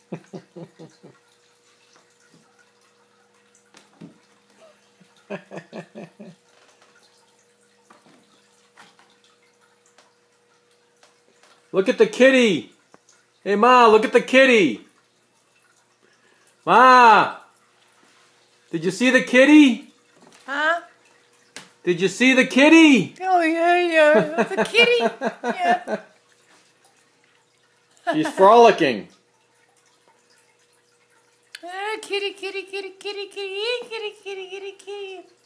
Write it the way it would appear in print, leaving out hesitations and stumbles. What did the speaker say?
Look at the kitty. Hey, Ma, look at the kitty. Ma, did you see the kitty? Huh? Did you see the kitty? Oh, yeah. The kitty. Yeah. She's frolicking. Kitty, kitty, kitty, kitty, kitty, kitty, kitty, kitty, kitty.